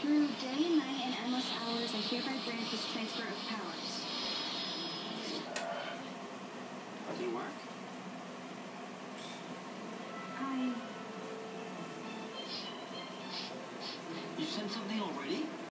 Through day and night and endless hours, I hereby grant this transfer of powers. Teamwork? I... You sent something already?